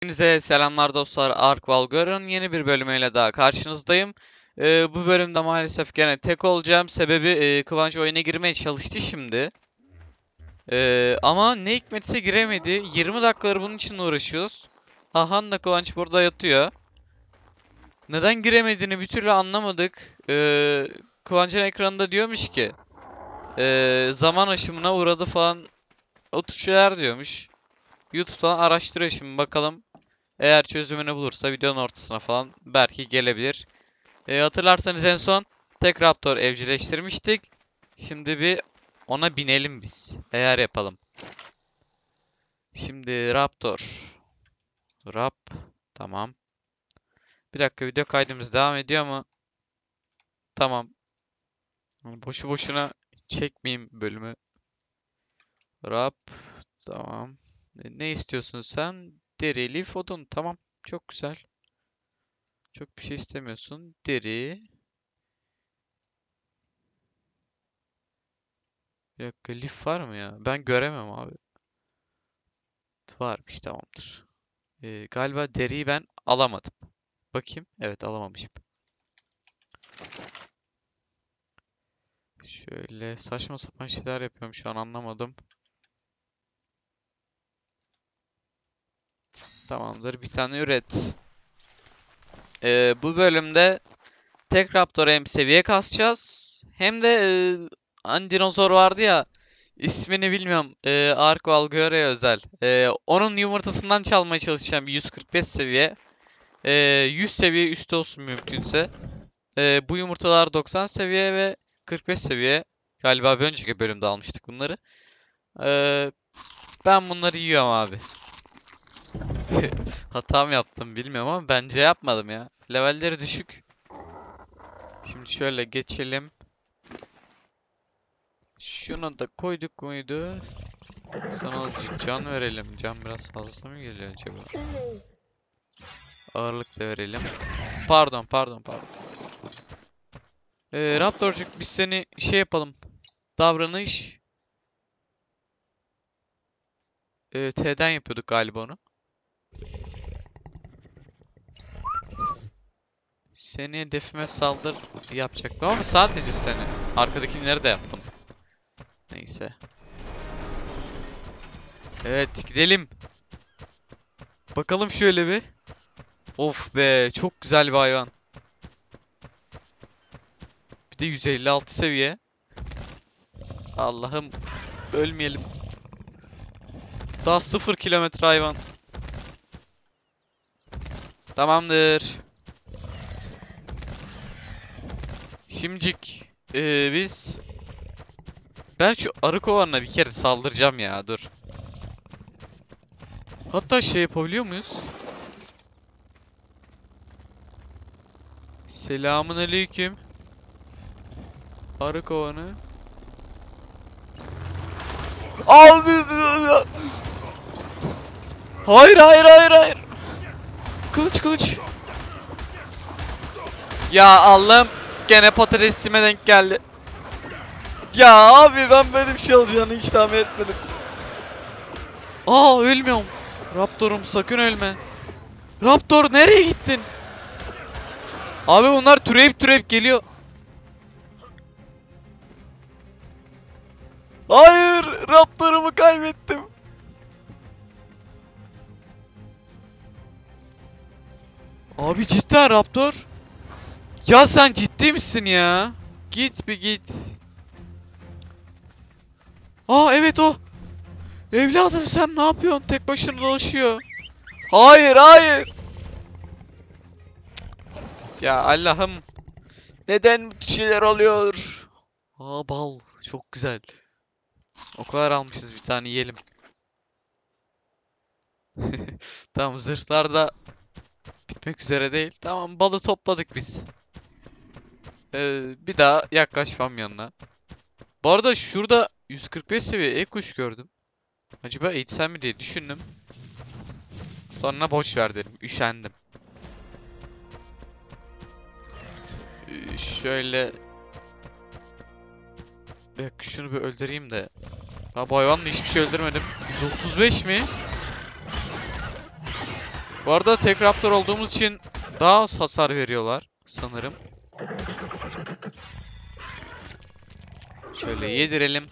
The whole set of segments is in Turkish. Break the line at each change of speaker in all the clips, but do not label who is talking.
Hepinize selamlar dostlar. Ark Valgor'un yeni bir bölümüyle daha karşınızdayım. Bu bölümde maalesef gene tek olacağım. Sebebi Kıvanç oyuna girmeye çalıştı şimdi. Ama ne hikmetse giremedi. 20 dakikadır bunun için uğraşıyoruz. Hahan da Kıvanç burada yatıyor. Neden giremediğini bir türlü anlamadık. Kıvanç'ın ekranında diyormuş ki zaman aşımına uğradı falan, o tür şeyler diyormuş. YouTube'dan araştırıyor şimdi, bakalım. Eğer çözümünü bulursa videonun ortasına falan belki gelebilir. Hatırlarsanız en son tek Raptor evcilleştirmiştik. Şimdi bir ona binelim biz. Eğer yapalım. Şimdi Raptor. Rap. Tamam. Bir dakika, video kaydımız devam ediyor ama. Tamam. Boşu boşuna çekmeyeyim bölümü. Rap. Tamam. Ne istiyorsun sen? Deri, lif, odun. Tamam. Çok güzel. Çok bir şey istemiyorsun. Deri. Bir dakika, lif var mı ya? Ben göremem abi. Varmış, tamamdır. Galiba deriyi ben alamadım. Bakayım. Evet, alamamışım. Şöyle saçma sapan şeyler yapıyorum şu an, anlamadım. Tamamdır, bir tane üret. Bu bölümde tek Raptor'a hem seviye kasacağız. Hem de hani dinozor vardı ya. İsmini bilmiyorum. Ark Valgör'e özel. Onun yumurtasından çalmaya çalışacağım. 145 seviye. 100 seviye üstü olsun mümkünse. Bu yumurtalar 90 seviye ve 45 seviye. Galiba bir önceki bölümde almıştık bunları. Ee, Ben bunları yiyorum abi. Hata mı yaptım bilmiyorum ama bence yapmadım ya. Levelleri düşük. Şimdi şöyle geçelim. Şunu da koyduk muydu? Sana azıcık can verelim. Can biraz fazla mı geliyor acaba? Ağırlık da verelim. Pardon. Raptorcuk, biz seni şey yapalım. Davranış. T'den yapıyorduk galiba onu. Seni hedefime saldır yapacaktım ama sadece seni. Arkadakileri de yaptım. Neyse. Evet, gidelim. Bakalım şöyle bir. Of be, çok güzel bir hayvan. Bir de 156 seviye. Allah'ım, ölmeyelim. Daha 0 kilometre hayvan. Tamamdır. Şimdicik biz... Ben şu arı kovanına bir kere saldıracağım ya, dur. Hatta şey yapabiliyor muyuz? Selamun aleyküm. Arı kovanı. Hayır. Kılıç. Ya Allah'ım, gene patatesime denk geldi. Ya abi, ben böyle bir şey olacağını hiç tahmin etmedim. Ölmüyorum. Raptor'um, sakın ölme. Raptor, nereye gittin? Abi bunlar türeyip geliyor. Hayır, Raptor'umu kaybettim. Abi cidden Raptor. Ya sen ciddi misin ya? Git bir git. Evet o. Evladım, sen ne yapıyorsun? Tek başına dolaşıyor. Hayır. Ya Allah'ım. Neden bu şeyler oluyor? Bal. Çok güzel. O kadar almışız, bir tane yiyelim. Tamam, zırhlar da bitmek üzere değil. Tamam, balı topladık biz. Bir daha yaklaşmam yanına. Bu arada şurada 145 seviye kuş gördüm. Acaba eğitsem mi diye düşündüm. Sonra boş ver dedim. Üşendim. Şöyle. Şunu bir öldüreyim de. Bu hayvanla hiçbir şey öldürmedim. 135 mi? Bu arada tek raptor olduğumuz için daha az hasar veriyorlar sanırım. Şöyle yedirelim.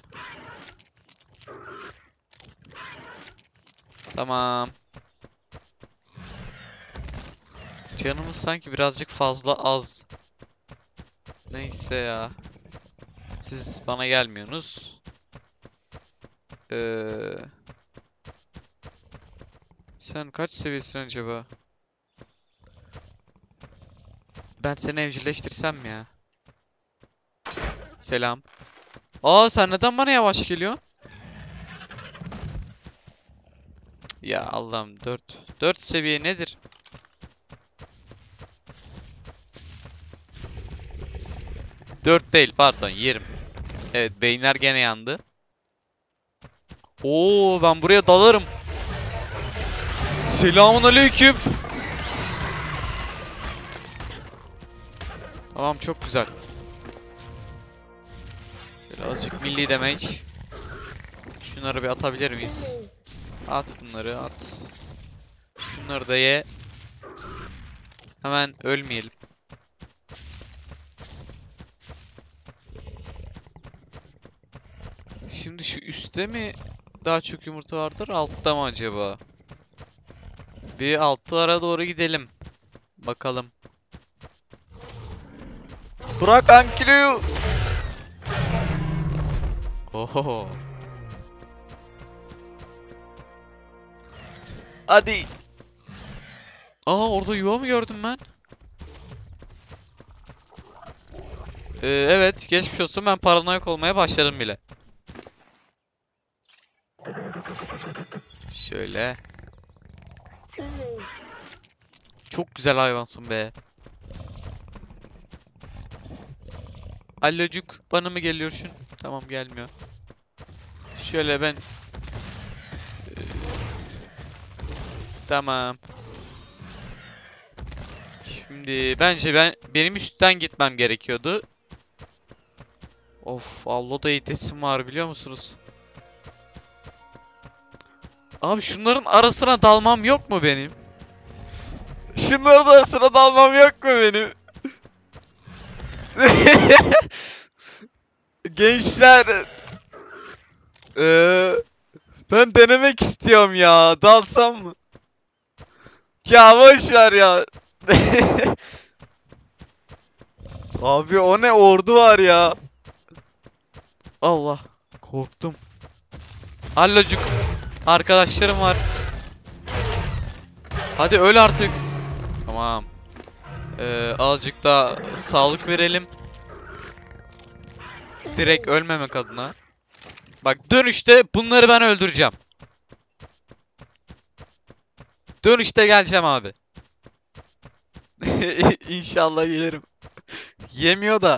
Tamam. Canımız sanki birazcık fazla az. Neyse ya. Siz bana gelmiyorsunuz. Sen kaç seviyesin acaba? Ben seni evcilleştirsem mi ya? Selam. Aa, sen neden bana yavaş geliyor? Ya Allah'ım, 4 seviye nedir? Dört değil, pardon, 20. Evet, beyinler gene yandı. Oo, ben buraya dalarım. Selamun aleyküm. Tamam, çok güzel. Birazcık milli damage. Şunları bir atabilir miyiz? At bunları, at. Şunları da ye. Hemen ölmeyelim. Şimdi şu üstte mi daha çok yumurta vardır, altta mı acaba? Bir altlara doğru gidelim. Bakalım. Bırak Ankilo'yu. Oho. Hadi. Aa, orada yuva mı gördüm ben? Evet, geçmiş olsun, ben paranoyak olmaya başladım bile. Şöyle. Çok güzel hayvansın be. Allocuk, bana mı geliyorsun? Tamam, gelmiyor. Şöyle ben... Tamam. Şimdi bence benim üstten gitmem gerekiyordu. Of, Allo'da itesim var biliyor musunuz? Abi, şunların arasına dalmam yok mu benim? Şunların arasına dalmam yok mu benim? Gençler, ben denemek istiyorum ya. Dalsam mı? Ya boş ver ya. Abi, o ne ordu var ya. Allah, korktum. Hallocuk, arkadaşlarım var. Hadi öl artık. Tamam. Azıcık daha sağlık verelim. Direkt ölmemek adına. Bak, dönüşte bunları ben öldüreceğim. Dönüşte geleceğim abi. İnşallah gelirim. Yemiyor da.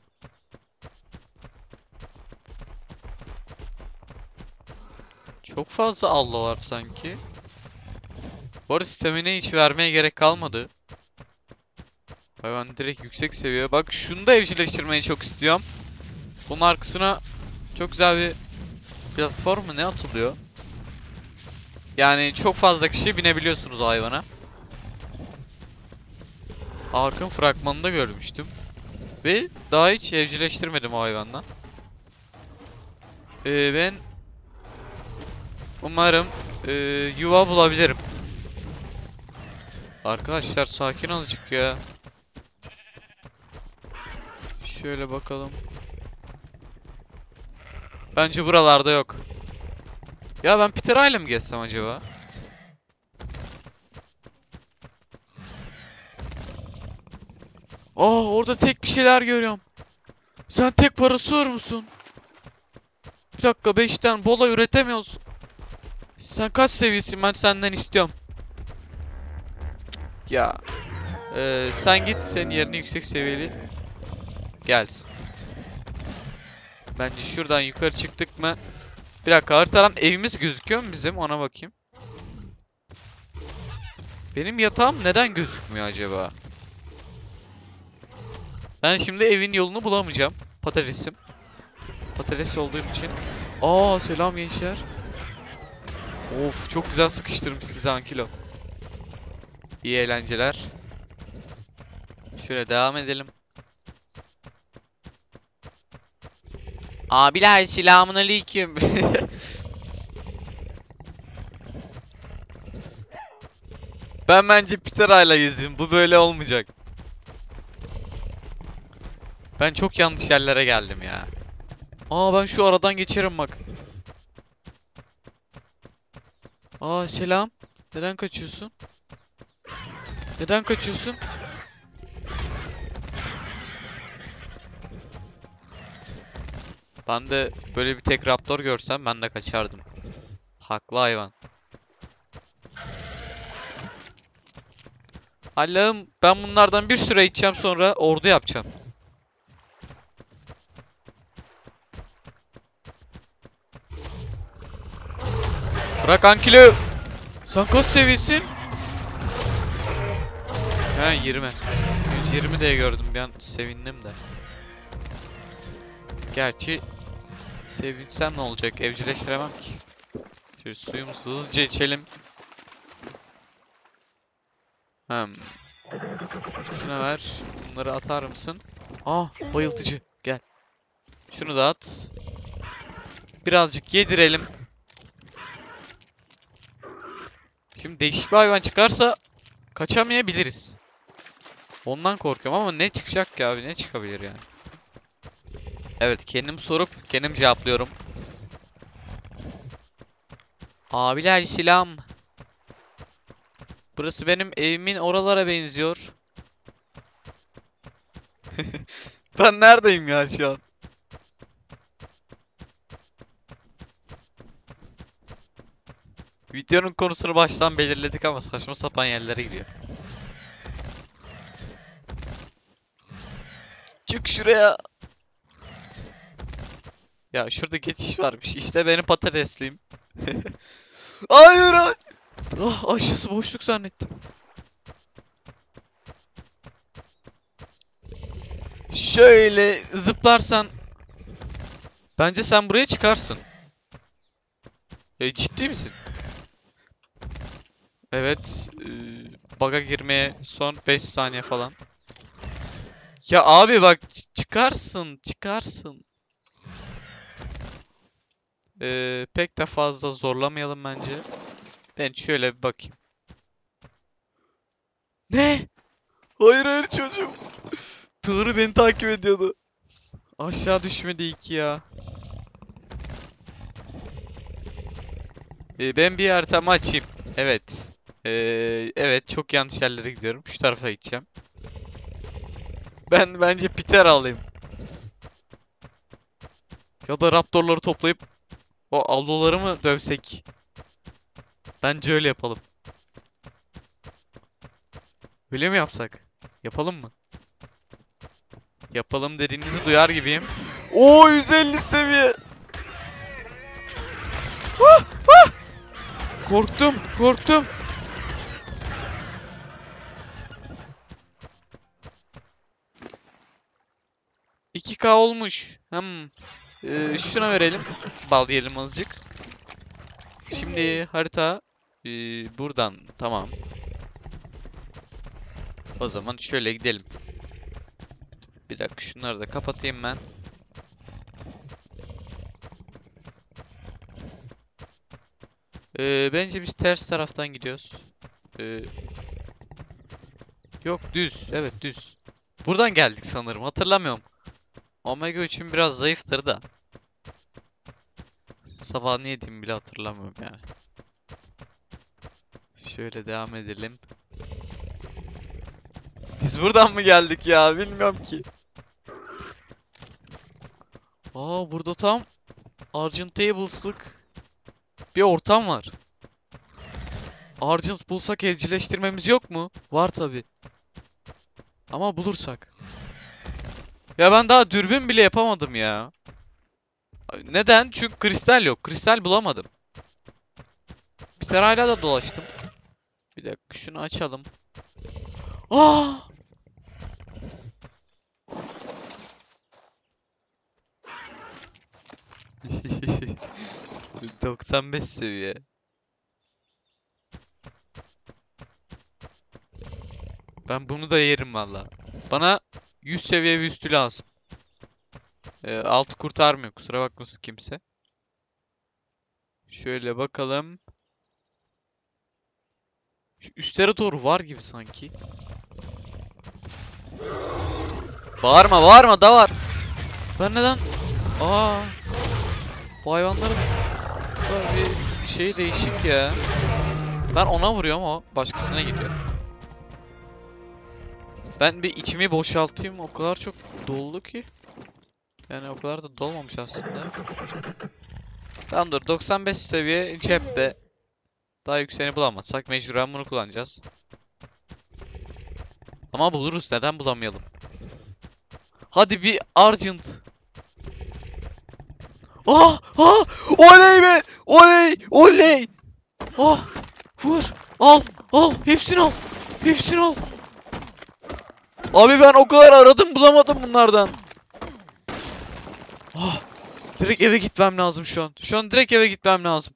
Çok fazla Allah var sanki. Bu arada stamina hiç vermeye gerek kalmadı. Hayvan direkt yüksek seviye. Bak, şunu da evcilleştirmeyi çok istiyorum. Bunun arkasına çok güzel bir platform mu ne atılıyor? Yani çok fazla kişi binebiliyorsunuz o hayvana. Arkın fragmanında görmüştüm. Ve daha hiç evcilleştirmedim o hayvandan. Ben umarım yuva bulabilirim. Arkadaşlar, sakin azıcık ya. Şöyle bakalım. Bence buralarda yok. Ya ben Peter ile mi gezsem acaba? Aa, orada tek bir şeyler görüyorum. Sen tek parasör musun? Bir dakika, 5'ten bola üretemiyorsun. Sen kaç seviyesin, ben senden istiyorum. Cık, ya. Sen git, senin yerine yüksek seviyeli gelsin. Bence şuradan yukarı çıktık mı? Bir dakika, haritadan evimiz gözüküyor mu bizim? Ona bakayım. Benim yatağım neden gözükmüyor acaba? Ben şimdi evin yolunu bulamayacağım. Patatesim. Patates olduğum için. Aa, selam gençler. Of, çok güzel sıkıştırmış sizi Ankilo. İyi eğlenceler. Şöyle devam edelim. Abiler selamünaleyküm. Ben bence Pitera'yla gezeyim. Bu böyle olmayacak. Ben çok yanlış yerlere geldim ya. Ben şu aradan geçerim bak. Selam. Neden kaçıyorsun? Neden kaçıyorsun? Ben de böyle bir tek raptor görsem ben de kaçardım. Haklı hayvan. Allah'ım, ben bunlardan bir süre içeceğim, sonra ordu yapacağım. Bırak ankilo. Sen kaç seviyesin? He 20. 120 diye gördüm, bir an sevindim de. Gerçi sevinsem ne olacak? Evcilleştiremem ki. Şöyle suyumuzu hızlıca içelim. Şuna ver. Bunları atar mısın? Bayıltıcı. Gel. Şunu da at. Birazcık yedirelim. Şimdi değişik bir hayvan çıkarsa kaçamayabiliriz. Ondan korkuyorum ama ne çıkacak ki abi? Ne çıkabilir yani? Evet, kendim sorup kendim cevaplıyorum. Abiler selam. Burası benim evimin oralara benziyor. Ben neredeyim ya şu an? Videonun konusunu baştan belirledik ama saçma sapan yerlere gidiyor. Çık şuraya. Ya şurada geçiş varmış. İşte benim patatesliyim. Hayır, hayır. Aşağısı boşluk zannettim. Şöyle zıplarsan bence sen buraya çıkarsın. Ciddi misin? Evet. Bug'a girmeye son 5 saniye falan. Ya abi bak, çıkarsın, çıkarsın. Pek de fazla zorlamayalım bence. Ben şöyle bir bakayım. Ne? Hayır, hayır çocuğum. Tuğrul beni takip ediyordu. Aşağı düşmedi iki ya. Ben bir haritamı açayım. Evet. Evet, çok yanlış yerlere gidiyorum. Şu tarafa gideceğim. Ben bence Peter alayım. Ya da raptorları toplayıp o alloları mı dövsek? Bence öyle yapalım. Öyle mi yapsak? Yapalım mı? Yapalım dediğinizi duyar gibiyim. 150 seviye. Korktum, korktum. ...2K olmuş. Şuna verelim. Bal yiyelim azıcık. Şimdi harita buradan, tamam. O zaman şöyle gidelim. Bir dakika, şunları da kapatayım ben. Bence biz ters taraftan gidiyoruz. Yok, düz. Evet, düz. Buradan geldik sanırım. Hatırlamıyorum. Omega 3'üm biraz zayıftır da. Sabah ne yediğimi bile hatırlamıyorum yani. Şöyle devam edelim. Biz buradan mı geldik ya? Bilmiyorum ki. Burada tam Argent Tables'lık bir ortam var. Argent bulsak evcilleştirmemiz yok mu? Var tabi. Ama bulursak. Ya ben daha dürbün bile yapamadım ya. Neden? Çünkü kristal yok. Kristal bulamadım. Bir tarayla da dolaştım. Bir dakika, şunu açalım. Aa! 95 seviye. Ben bunu da yerim valla. Bana 100 seviye bir üstü lazım. Altı kurtarmıyor, kusura bakmasın kimse. Şöyle bakalım. Şu üstlere doğru var gibi sanki. Bağırma bağırma da var. Ben neden? Aa, bu hayvanların bir şey değişik ya. Ben ona vuruyorum, o başkasına gidiyor. Ben bir içimi boşaltayım, o kadar çok doldu ki. Yani o kadar da dolmamış aslında. Tamam, dur, 95 seviye cepte. Daha yükseğini bulamazsak mecburen bunu kullanacağız. Ama buluruz, neden bulamayalım? Hadi bir Argent. Ah ah, oley be, oley oley. Ah, vur, al al, hepsini al, hepsini al. Abi ben o kadar aradım, bulamadım bunlardan. Ah, direkt eve gitmem lazım şu an. Şu an direkt eve gitmem lazım.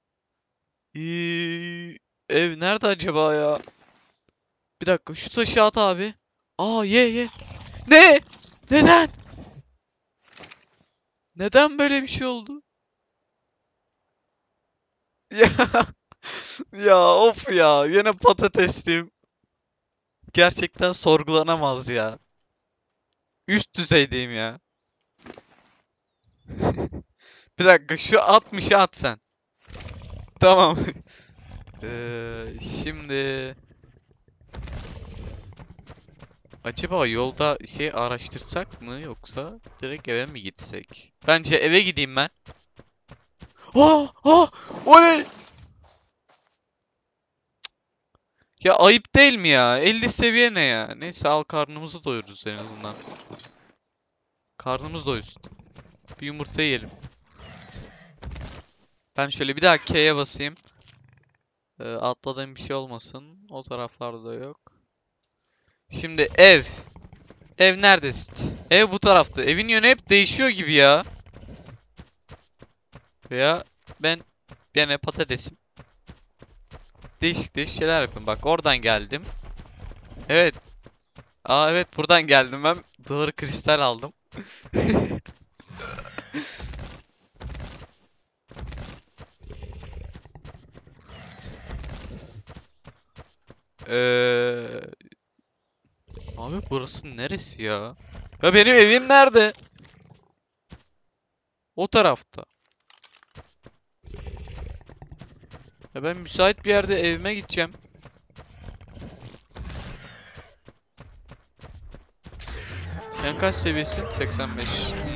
Ev nerede acaba ya? Bir dakika, şu taşı at abi. Aa, ye. Ne? Neden? Neden böyle bir şey oldu? Ya, ya of ya. Yine patatesliyim. Gerçekten sorgulanamaz ya. Üst düzeydeyim ya. Bir dakika, şu 60'ı at sen. Tamam. Şimdi acaba yolda şey araştırsak mı, yoksa direkt eve mi gitsek? Bence eve gideyim ben. Oh, oh, oley! Ya ayıp değil mi ya? 50 seviye ne ya? Neyse, al, karnımızı doyururuz en azından. Karnımız doysun. Bir yumurta yiyelim. Ben şöyle bir daha K'ye basayım. Atladığım bir şey olmasın. O taraflarda da yok. Şimdi ev. Ev neredesin? Ev bu tarafta. Evin yönü hep değişiyor gibi ya. Veya ben gene patatesim. Değişik değişik şeyler yapıyorum. Bak, oradan geldim. Evet. Aa, evet, buradan geldim ben. Doğru, kristal aldım. Eee... Abi burası neresi ya? Ya benim evim nerede? O tarafta. Ya ben müsait bir yerde evime gideceğim. Sen kaç seviyesin? 85.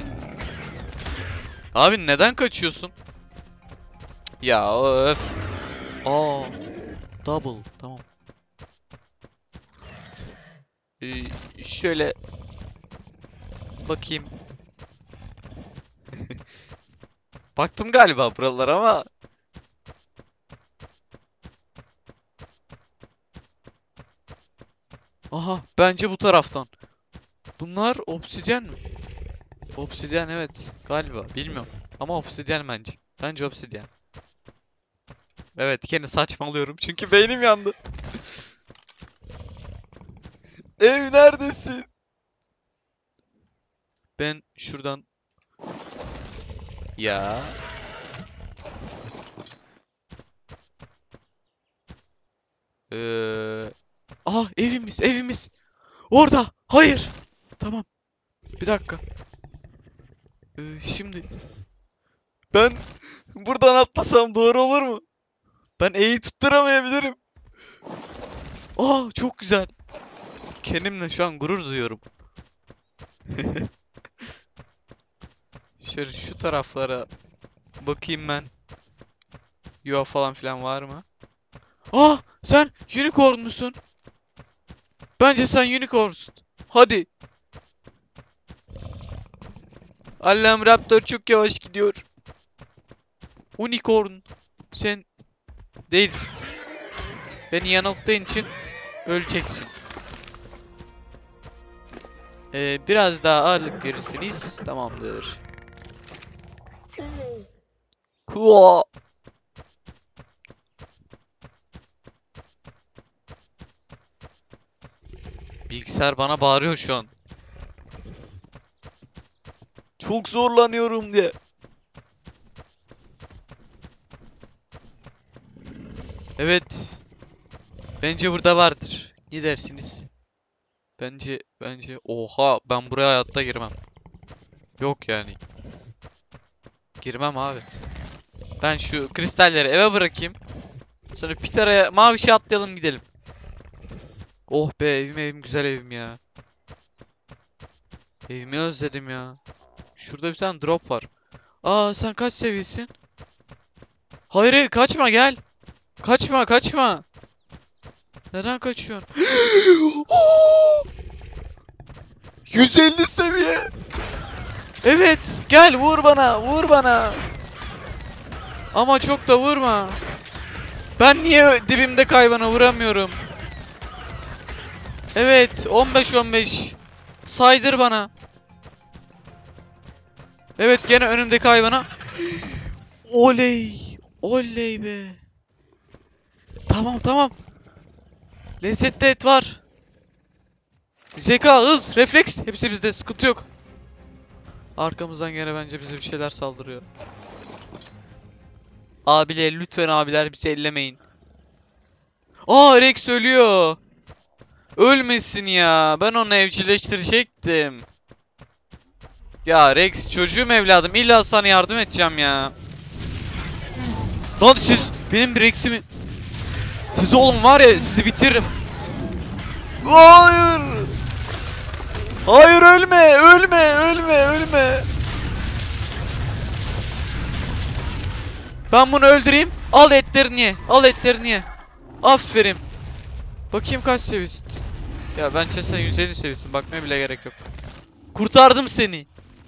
Abi neden kaçıyorsun? Ya öf. Aa, double. Tamam. Şöyle bakayım. Baktım galiba buralara ama aha, bence bu taraftan. Bunlar obsidyen mi? Obsidyen, evet. Galiba. Bilmiyorum. Ama obsidyen bence. Bence obsidyen. Evet, kendi saçmalıyorum. Çünkü beynim yandı. Ev neredesin? Ben şuradan... Ya. Ah, evimiz, evimiz. Orada. Hayır. Tamam. Bir dakika. Şimdi ben buradan atlasam doğru olur mu? Ben E'yi tutturamayabilirim. Aa, çok güzel. Kendimle şu an gurur duyuyorum. Şöyle şu taraflara bakayım ben. Yuva falan filan var mı? Aa, sen unicorn musun? Bence sen unicornsun. Hadi. Allah'ım, Raptor çok yavaş gidiyor. Unicorn. Sen değilsin. Beni yanılttığın için öleceksin. Biraz daha ağırlık verirsiniz. Tamamdır. Cool. Bilgisayar bana bağırıyor şu an. Çok zorlanıyorum diye. Evet. Bence burada vardır. Ne dersiniz? Bence. Oha, ben buraya hayatta girmem. Yok yani. Girmem abi. Ben şu kristalleri eve bırakayım. Sonra Pitara'ya mavi şey atlayalım gidelim. Oh be, evim güzel evim ya. Evimi özledim ya. Şurada bir tane drop var. Aa, sen kaç seviyesin? Hayır hayır, kaçma, gel. Kaçma. Neden kaçıyorsun? 150 seviye. Evet, gel vur bana. Ama çok da vurma. Ben niye dibimde hayvana vuramıyorum? Evet, 15. Saydır bana. Evet, gene önümdeki hayvana. Oley be. Tamam. Lezzetli et var. Zeka, hız, refleks hepsi bizde, sıkıntı yok. Arkamızdan gene bence bize bir şeyler saldırıyor. Abiler, lütfen abiler, bizi ellemeyin. Aa, Rex ölüyor. Ölmesin ya. Ben onu evcilleştirecektim. Ya Rex, çocuğum, evladım. İlla sana yardım edeceğim ya. Lan siz benim Rex'imi... Siz oğlum var ya, sizi bitiririm. Hayır. Hayır, ölme. Ben bunu öldüreyim. Al etlerini ye. Aferin. Bakayım kaç seviyesin. Ya bence sen 150 seviyesin. Bakmaya bile gerek yok. Kurtardım seni.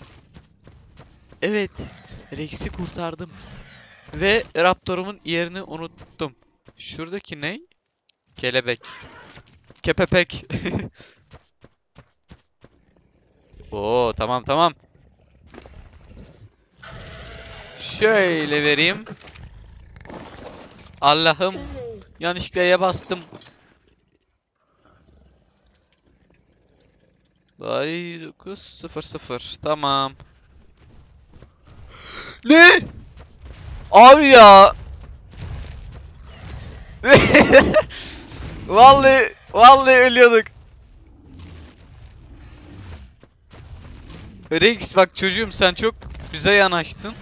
Evet. Rex'i kurtardım. Ve Raptor'umun yerini unuttum. Şuradaki ne? Kelebek. Kepepek. Oo, tamam. Şöyle vereyim. Allah'ım. Yanlışlıkla Y'ye bastım. Ay 900. Tamam. Ne? Abi ya. Vallahi ölüyorduk. Rex, bak çocuğum, sen çok bize yanaştın.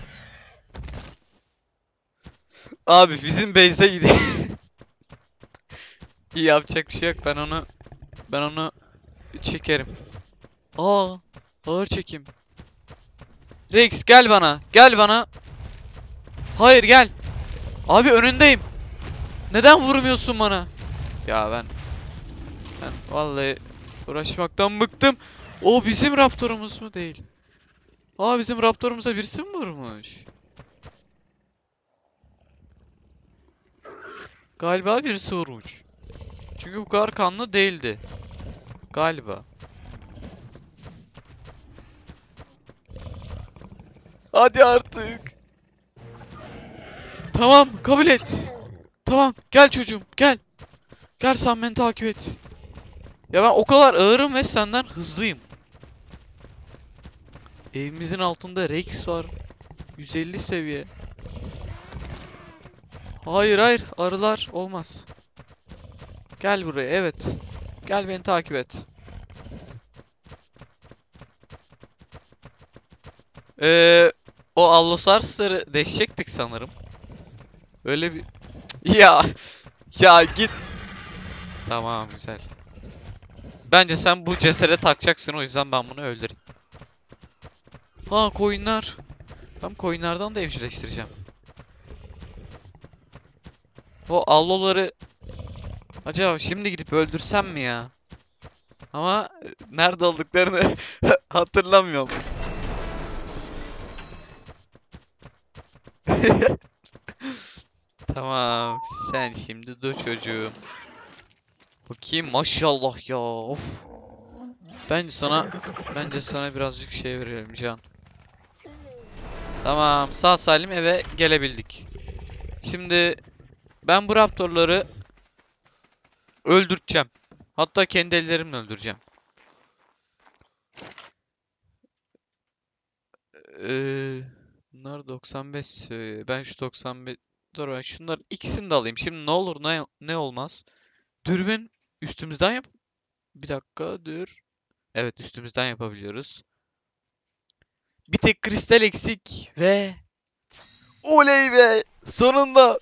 Abi bizim base'e gidelim. İyi, yapacak bir şey yok. Ben onu çekerim. Aa, ağır çekim. Rex, gel bana. Hayır, gel. Abi önündeyim. Neden vurmuyorsun bana? Ya ben vallahi uğraşmaktan bıktım. O bizim Raptor'umuz mu, değil? Aa, bizim Raptor'umuza birisi mi vurmuş? Galiba birisi vurmuş. Çünkü bu kadar kanlı değildi. Galiba. Hadi artık. Tamam, kabul et. Tamam, gel çocuğum, gel. Gel, sen beni takip et. Ya ben o kadar ağırım ve senden hızlıyım. Evimizin altında Rex var. 150 seviye. Hayır, arılar olmaz. Gel buraya, evet. Gel, beni takip et. O Allosaurus'ları deşecektik sanırım. Öyle bir... Ya git. Tamam, güzel. Bence sen bu cesere takacaksın, o yüzden ben bunu öldüreyim. Ha, koyunlar. Ben koyunlardan da evcilleştireceğim. O alloları acaba şimdi gidip öldürsem mi ya? Ama nerede olduklarını hatırlamıyorum. Tamam, sen şimdi dur çocuğum. Bakayım, maşallah ya, of. Bence sana birazcık şey verelim can. Tamam, sağ salim eve gelebildik. Şimdi ben bu raptorları öldürteceğim. Hatta kendi ellerimle öldüreceğim. Bunlar 95 seviye. Ben şu 95... Dur ben şunların ikisini de alayım. Şimdi ne olur ne olmaz. Dürbün üstümüzden yap. Bir dakika dur. Evet üstümüzden yapabiliyoruz. Bir tek kristal eksik ve... Oley be! Sonunda!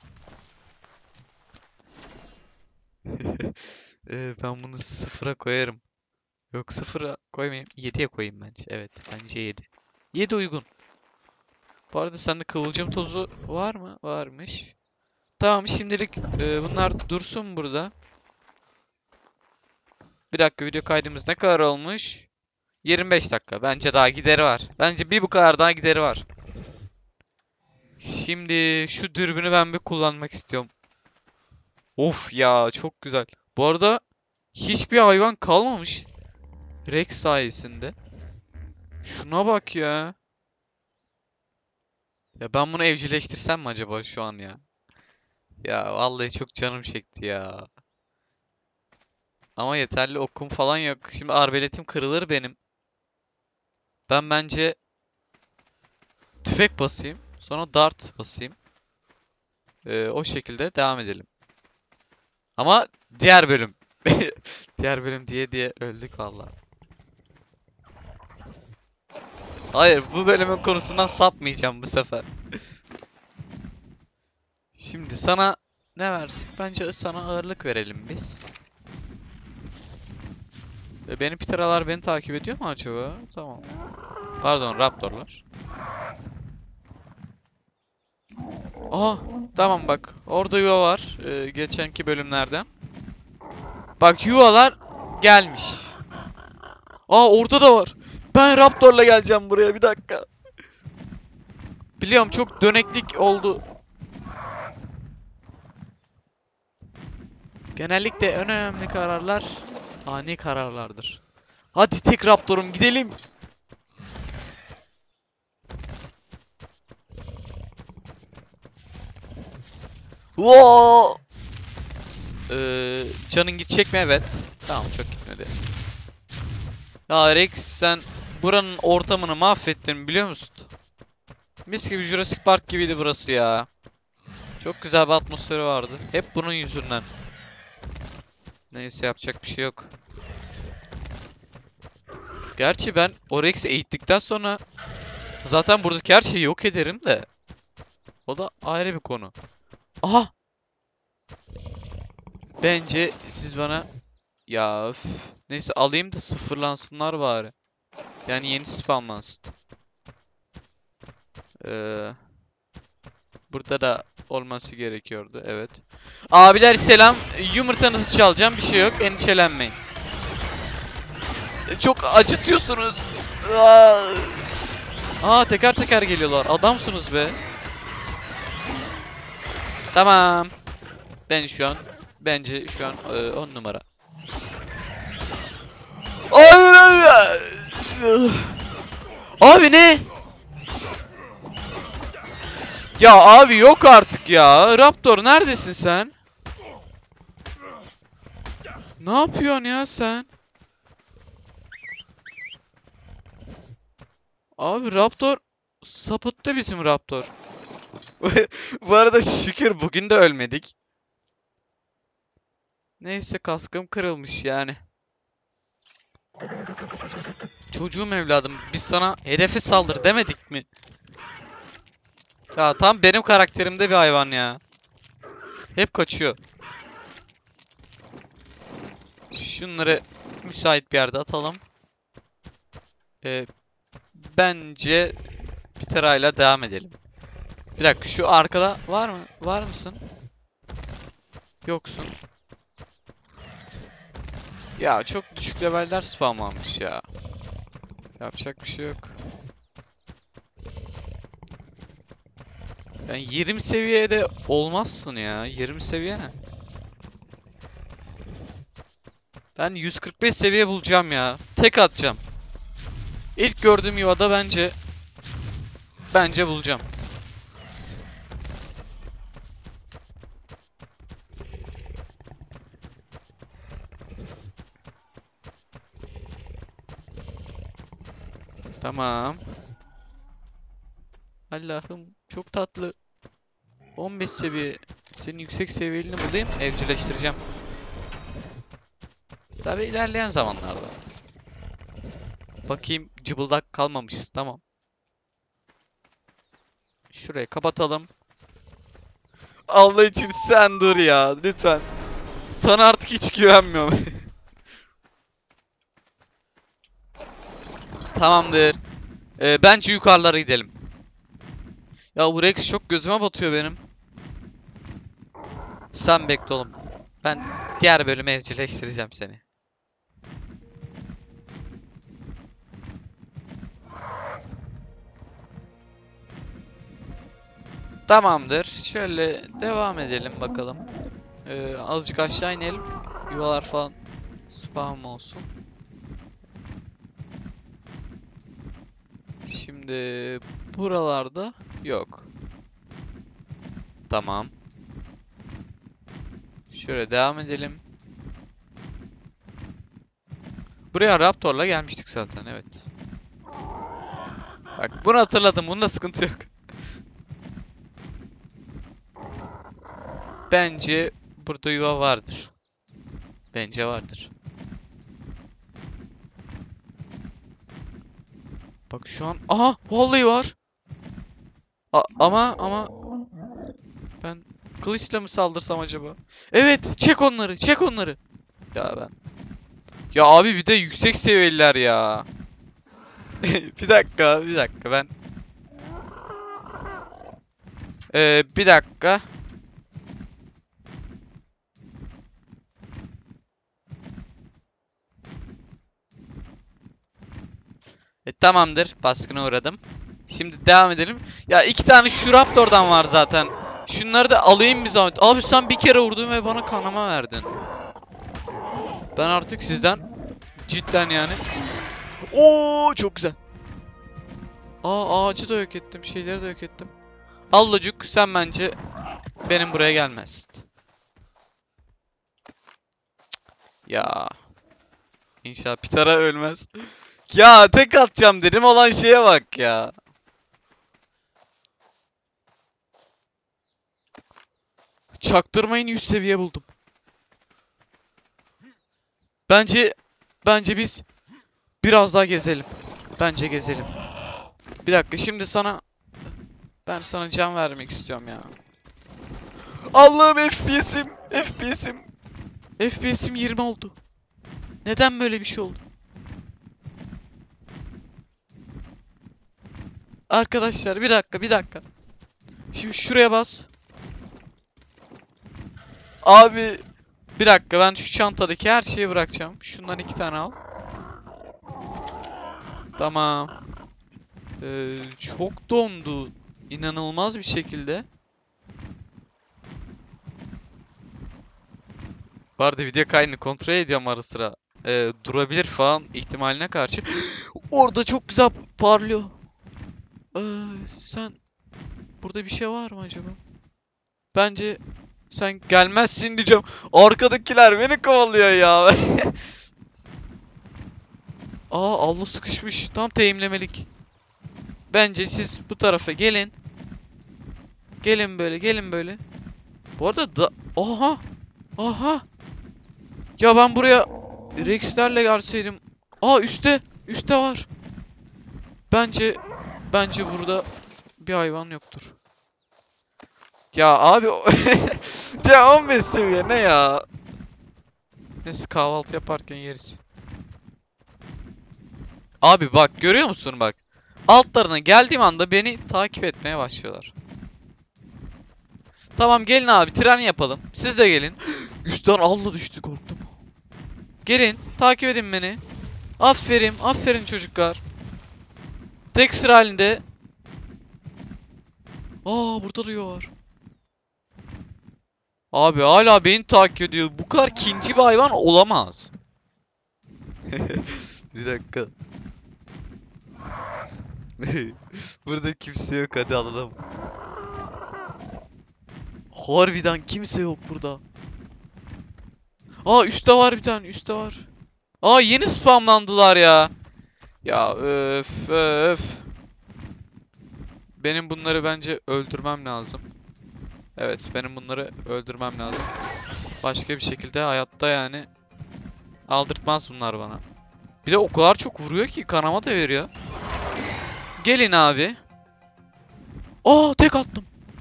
Ben bunu sıfıra koyarım. Yok sıfıra koymayayım. 7'ye koyayım bence. Evet bence 7. 7 uygun. Bu arada sende kıvılcım tozu var mı? Varmış. Tamam şimdilik bunlar dursun burada. Bir dakika video kaydımız ne kadar olmuş? 25 dakika. Bence daha gideri var. Bence bir bu kadar daha gideri var. Şimdi şu dürbünü ben bir kullanmak istiyorum. Of ya çok güzel. Bu arada hiçbir hayvan kalmamış. Rex sayesinde. Şuna bak ya. Ya ben bunu evcilleştirsem mi acaba şu an ya? Ya vallahi çok canım çekti ya. Ama yeterli okum falan yok. Şimdi arbeletim kırılır benim. Ben bence tüfek basayım. Sonra dart basayım. O şekilde devam edelim. Ama diğer bölüm. Diğer bölüm diye öldük vallahi. Hayır bu bölümün konusundan sapmayacağım bu sefer. Şimdi sana ne versin? Bence sana ağırlık verelim biz. Benim pitaralar beni takip ediyor mu acaba? Tamam. Pardon raptorlar. Aha tamam bak. Orada yuva var. Geçenki bölümlerden. Bak yuvalar gelmiş. Aa orada da var. Ben raptorla geleceğim buraya bir dakika. Biliyorum çok döneklik oldu. Genellikle en önemli kararlar ani kararlardır. Hadi tek raptorum gidelim. Woo! Canın gidecek mi? Evet. Tamam çok gitmedi. Ya Rex sen buranın ortamını mahvettin biliyor musun? Mis gibi Jurassic Park gibiydi burası ya. Çok güzel bir atmosferi vardı. Hep bunun yüzünden. Neyse yapacak bir şey yok. Gerçi ben o Rex'i eğittikten sonra zaten buradaki her şeyi yok ederim de. O da ayrı bir konu. Aha! Bence siz bana... Ya öf. Neyse alayım da sıfırlansınlar bari. Yani yeni spamlansın. Burada da olması gerekiyordu. Evet. Abiler selam. Yumurtanızı çalacağım. Bir şey yok. Endişelenmeyin. Çok acıtıyorsunuz. Aa teker teker geliyorlar. Adamsınız be. Tamam. Ben şu an bence şu an 10 numara. Hayır hayır. Abi ne? Ya abi yok artık ya. Raptor neredesin sen? Ne yapıyorsun ya sen? Abi Raptor sapıttı bizim Raptor. Bu arada şükür bugün de ölmedik. Neyse kaskım kırılmış yani. Çocuğum evladım biz sana hedefe saldır demedik mi? Ya tam benim karakterimde bir hayvan ya. Hep kaçıyor. Şunları müsait bir yerde atalım. Bence Pitera'yla devam edelim. Bir dakika şu arkada var mı? Var mısın? Yoksun. Ya çok düşük leveller spamlanmış ya. Yapacak bir şey yok. Yani 20 seviyede olmazsın ya. 20 seviye ne? Ben 145 seviye bulacağım ya. Tek atacağım. İlk gördüğüm yuvada bence bulacağım. Tamam. Allah'ım çok tatlı. 15 seviye. Senin yüksek seviyelini bulayım, evcilleştireceğim. Tabi ilerleyen zamanlarda. Bakayım, cıbıldak kalmamışız. Tamam. Şurayı kapatalım. Allah için sen dur ya, lütfen. Sana artık hiç güvenmiyorum. Tamamdır. Bence yukarılara gidelim. Ya bu Rex çok gözüme batıyor benim. Sen bekle oğlum. Ben diğer bölüme evcilleştireceğim seni. Tamamdır. Şöyle devam edelim bakalım. Azıcık aşağı inelim. Yuvalar falan spawn olsun. Şimdi buralarda yok. Tamam. Şöyle devam edelim. Buraya Raptor'la gelmiştik zaten, evet. Bak bunu hatırladım. Bunda sıkıntı yok. Bence burada yuva vardır. Bence vardır. Bak şu an... Aha! Vallahi var! Ama... Ben kılıçla mı saldırsam acaba? Evet! Çek onları! Çek onları! Ya ben... Ya abi bir de yüksek seviyeliler ya. Bir dakika ben... Bir dakika. Tamamdır. Baskına uğradım. Şimdi devam edelim. Ya iki tane şu Raptor'dan var zaten. Şunları da alayım bir zahmet. Abi sen bir kere vurdun ve bana kanama verdin. Ben artık sizden cidden yani. Oo çok güzel. Ağacı da yok ettim. Şeyleri de yok ettim. Allocuk sen bence benim buraya gelmezsin. Ya. İnşallah Pitara ölmez. Ya tek atacağım dedim, olan şeye bak ya. Çaktırmayın, 100 seviye buldum. Bence biz biraz daha gezelim. Bence gezelim. Bir dakika şimdi ben sana can vermek istiyorum ya. Allah'ım FPS'im 20 oldu. Neden böyle bir şey oldu? Arkadaşlar bir dakika. Şimdi şuraya bas. Abi bir dakika, ben şu çantadaki her şeyi bırakacağım. Şundan 2 tane al. Tamam. Çok dondu. İnanılmaz bir şekilde. Bu arada video kaydını kontrol ediyorum ara sıra. Durabilir falan ihtimaline karşı. Orada çok güzel parlıyor. Sen... Burada bir şey var mı acaba? Bence sen gelmezsin diyeceğim. Arkadakiler beni kovalıyor ya. Allo sıkışmış. Tam teğimlemelik. Bence siz bu tarafa gelin. Gelin böyle. Bu arada Aha. Ya ben buraya Rex'lerle gelseydim. Üste var. Bence burada bir hayvan yoktur. Ya abi ya 15 seviye ne ya? Neyse kahvaltı yaparken yeriz. Abi bak görüyor musun bak. Altlarına geldiğim anda beni takip etmeye başlıyorlar. Tamam gelin abi, tren yapalım. Siz de gelin. Üstten Allo düştü, korktum. Gelin takip edin beni. Aferin çocuklar. Tek sıra halinde. Burada duruyor var. Abi hala beni takip ediyor. Bu kadar kinci bir hayvan olamaz. Bir dakika. Burada kimse yok, hadi alalım. Harbiden kimse yok burada. Üstte var bir tane, üstte var. Yeni spamlandılar ya. Ya öf öf. Benim bunları bence öldürmem lazım. Evet, benim bunları öldürmem lazım. Başka bir şekilde hayatta yani aldırtmaz bunlar bana. Bir de o kadar çok vuruyor ki kanama da veriyor. Gelin abi. Aa, tek attım.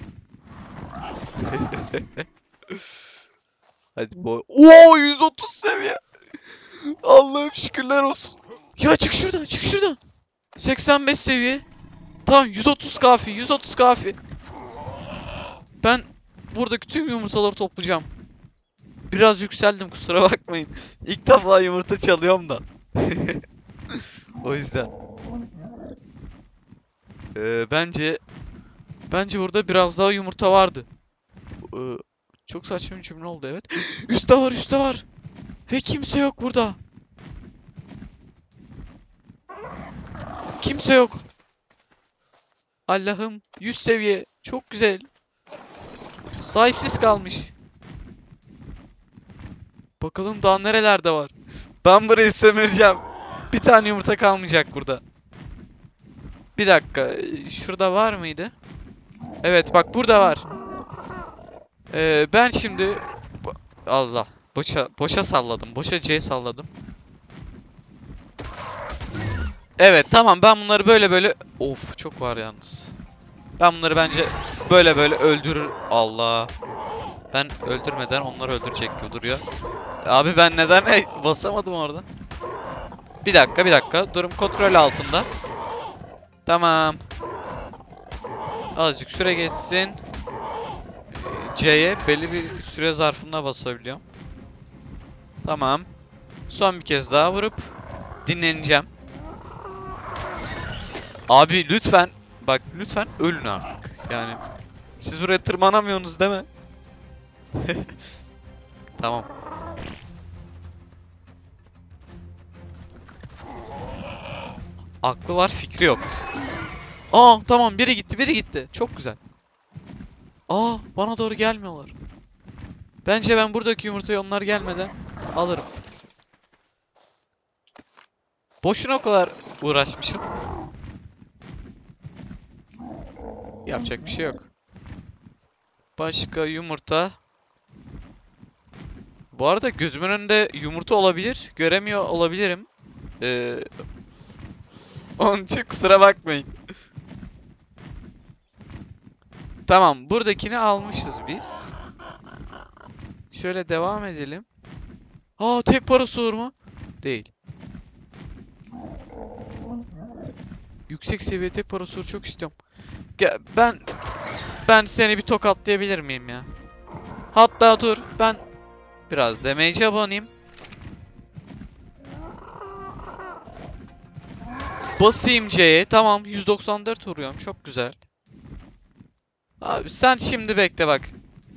Hadi boy. Oo, 130 seviye. Allah'ım şükürler olsun. Ya çık şuradan, çık şuradan. 85 seviye. Tamam, 130 kafi, 130 kafi. Ben buradaki tüm yumurtaları toplayacağım. Biraz yükseldim, kusura bakmayın. İlk defa yumurta çalıyorum da. O yüzden. Bence burada biraz daha yumurta vardı. Ee, Çok saçma bir cümle oldu, evet. Üstte var, üstte var. Ve kimse yok burada. Kimse yok. Allah'ım, 100 seviye. Çok güzel. Sahipsiz kalmış. Bakalım daha nerelerde var. Ben burayı sömüreceğim. Bir tane yumurta kalmayacak burada. Bir dakika. Şurada var mıydı? Evet, bak burada var. Ben şimdi... Allah. Boşa salladım. Boşa C salladım. Evet, tamam, ben bunları böyle böyle... Of, çok var yalnız. Ben bunları bence böyle böyle öldürür... Allah. Ben öldürmeden onları öldürecek gibi duruyor. Abi ben neden basamadım orada? Bir dakika, bir dakika. Durum kontrol altında. Tamam. Azıcık süre geçsin. C'ye belli bir süre zarfında basabiliyorum. Tamam. Son bir kez daha vurup dinleneceğim. Abi lütfen, bak lütfen ölün artık. Yani siz buraya tırmanamıyorsunuz değil mi? Tamam. Aklı var, fikri yok. Aa, tamam, biri gitti, biri gitti. Çok güzel. Aa, bana doğru gelmiyorlar. Bence ben buradaki yumurtayı onlar gelmeden alırım. Boşuna o kadar uğraşmışım. Yapacak bir şey yok. Başka yumurta. Bu arada gözümün önünde yumurta olabilir. Göremiyor olabilirim. Onun için kusura bakmayın. Tamam, buradakini almışız biz. Şöyle devam edelim. Aa, tek parası mu? Değil. Yüksek seviye tek parası çok istiyorum. Ben seni bir tokatlayabilir miyim ya? Hatta dur, ben biraz damage'e banayım. Basayım C'ye. Tamam, 194 vuruyorum. Çok güzel. Abi sen şimdi bekle bak.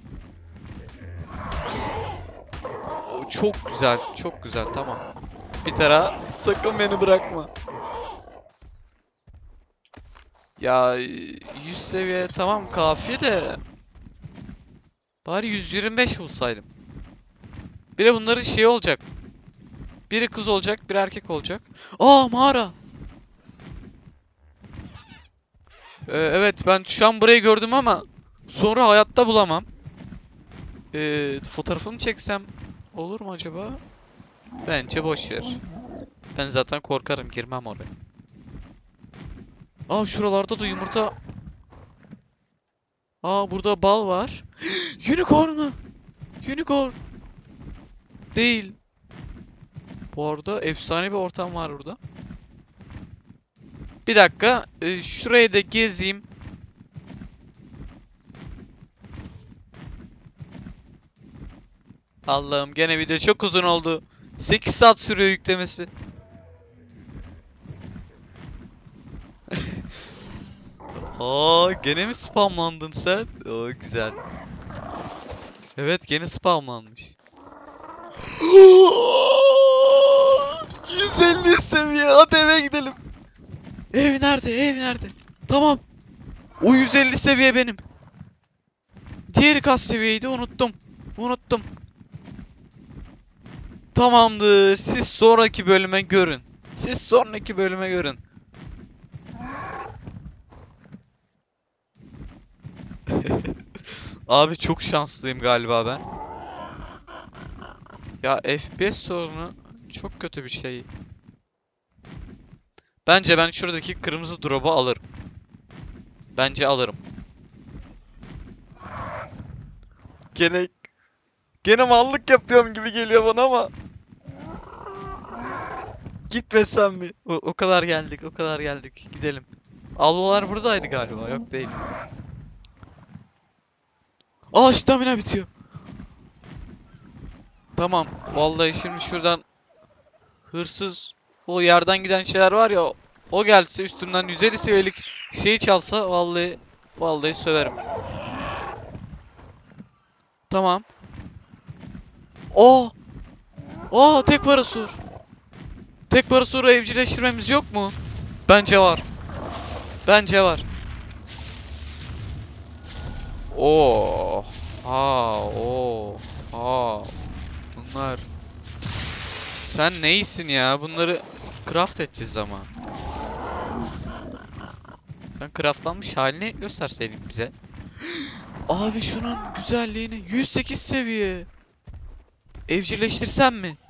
Çok güzel. Çok güzel. Tamam. Bir tara. Sakın beni bırakma. Ya 100 seviye tamam kafi de. Bari 125 bulsaydım. Bir de bunların şey olacak. Biri kız olacak, biri erkek olacak. Aa, mağara. Evet, ben şu an burayı gördüm ama sonra hayatta bulamam. Fotoğrafını çeksem olur mu acaba? Bence boş ver. Ben zaten korkarım, girmem oraya. Aa, şuralarda da yumurta. Aa, burada bal var. Unicorn mu? Unicorn. Değil. Bu arada efsane bir ortam var burada. Bir dakika. Şurayı da gezeyim. Allah'ım, gene video çok uzun oldu. 8 saat sürüyor yüklemesi. Aa, gene mi spamlandın sen? Oo, güzel. Evet, gene spamlanmış. 150 seviye, hadi eve gidelim. Ev nerede? Ev nerede? Tamam. O 150 seviye benim. Diğeri kaç seviyeydi? Unuttum. Unuttum. Tamamdır. Siz sonraki bölüme görün. Siz sonraki bölüme görün. Abi çok şanslıyım galiba ben. Ya FPS sorunu çok kötü bir şey. Bence ben şuradaki kırmızı drop'u alırım. Bence alırım. Gene gene mallık yapıyorum gibi geliyor bana ama gitmesem mi? O kadar geldik, o kadar geldik. Gidelim. Albolar buradaydı galiba. Yok değil. Aa, stamina bitiyor. Tamam. Vallahi şimdi şuradan hırsız o yerden giden şeyler var ya, o gelse üstümden 150 seviyelik şeyi çalsa vallahi söverim. Tamam. Oo! Tek parasur. Tek parasuru evcilleştirmemiz yok mu? Bence var. Bence var. Oo. Bunlar. Sen neysin ya? Bunları craft edeceğiz ama. Sen craftlanmış halini gösterseydin bize. Abi şunun güzelliğini 108 seviye. Evcilleştirsem mi?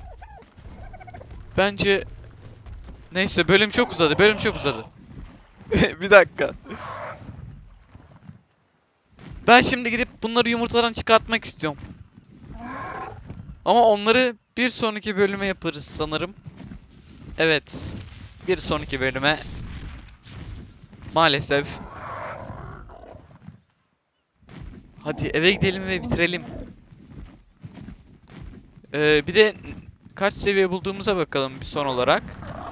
Bence neyse, bölüm çok uzadı. Bölüm çok uzadı. Bir dakika. Ben şimdi gidip bunları yumurtadan çıkartmak istiyorum. Ama onları bir sonraki bölüme yaparız sanırım. Evet. Bir sonraki bölüme maalesef. Hadi eve gidelim ve bitirelim. Bir de kaç seviye bulduğumuza bakalım bir son olarak.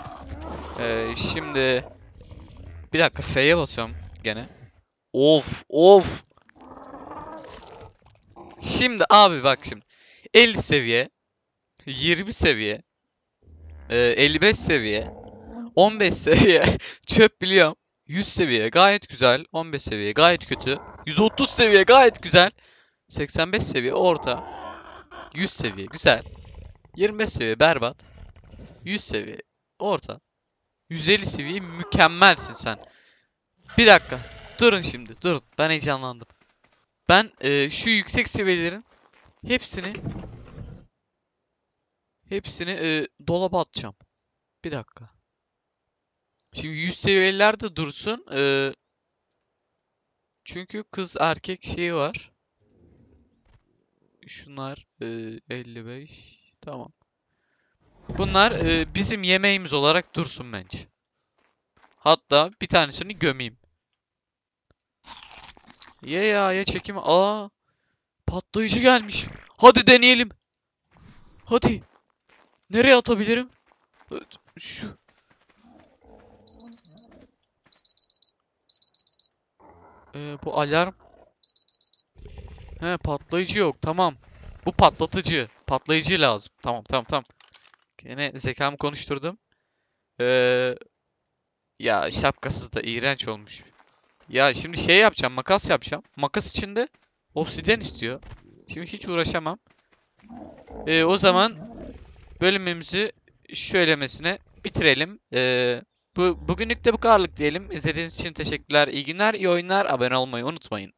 Şimdi bir dakika, F'ye basıyorum gene. Of. Şimdi abi bak şimdi. 50 seviye, 20 seviye, 55 seviye, 15 seviye çöp biliyorum. 100 seviye gayet güzel, 15 seviye gayet kötü, 130 seviye gayet güzel, 85 seviye orta, 100 seviye güzel, 25 seviye berbat, 100 seviye orta, 150 seviye mükemmelsin sen. Bir dakika, durun şimdi, durun, ben heyecanlandım. Ben şu yüksek seviyelerin hepsini dolaba atacağım. Bir dakika. Şimdi 100 seviyelerde dursun. Çünkü kız erkek şeyi var. Şunlar 55. Tamam. Bunlar bizim yemeğimiz olarak dursun bence. Hatta bir tanesini gömeyim. Ya çekim. Patlayıcı gelmiş. Hadi deneyelim. Hadi. Nereye atabilirim? Şu. Bu alarm. He, patlayıcı yok. Tamam. Bu patlatıcı. Patlayıcı lazım. Tamam. Gene zekamı konuşturdum. Ee, Ya şapkasız da iğrenç olmuş. Ya şimdi şey yapacağım. Makas yapacağım. Makas içinde obsidyen istiyor. Şimdi hiç uğraşamam. O zaman bölümümüzü şöylemesine bitirelim. Bugünlük de bu kadarlık diyelim. İzlediğiniz için teşekkürler. İyi günler, iyi oyunlar. Abone olmayı unutmayın.